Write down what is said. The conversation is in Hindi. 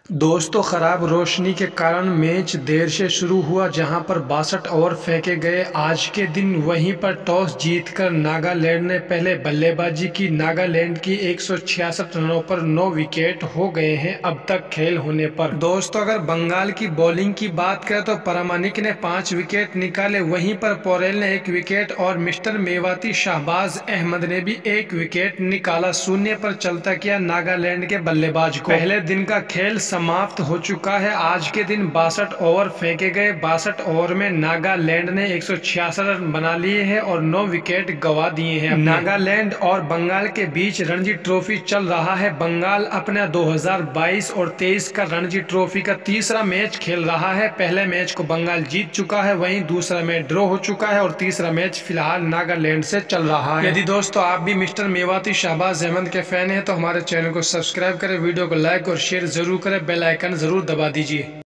दोस्तों खराब रोशनी के कारण मैच देर से शुरू हुआ, जहां पर 62 ओवर फेंके गए आज के दिन। वहीं पर टॉस जीतकर नागालैंड ने पहले बल्लेबाजी की। नागालैंड की 166 रनों पर 9 विकेट हो गए हैं अब तक खेल होने पर। दोस्तों अगर बंगाल की बॉलिंग की बात करें तो परमानिक ने 5 विकेट निकाले, वहीं पर पोरेल ने 1 विकेट और मिस्टर मेवाती शाहबाज अहमद ने भी 1 विकेट निकाला। शून्य पर चलता किया नागालैंड के बल्लेबाज को। पहले दिन का खेल समाप्त हो चुका है। आज के दिन 62 ओवर फेंके गए। 62 ओवर में नागालैंड ने 166 रन बना लिए हैं और 9 विकेट गंवा दिए हैं। नागालैंड और बंगाल के बीच रणजी ट्रॉफी चल रहा है। बंगाल अपना 2022 और 23 का रणजी ट्रॉफी का तीसरा मैच खेल रहा है। पहले मैच को बंगाल जीत चुका है, वहीं दूसरा मैच ड्रॉ हो चुका है और तीसरा मैच फिलहाल नागालैंड से चल रहा है। यदि दोस्तों आप भी मिस्टर मेवाती शाहबाज अहमद के फैन हैं तो हमारे चैनल को सब्सक्राइब करें, वीडियो को लाइक और शेयर जरूर करें, बेल आइकन जरूर दबा दीजिए।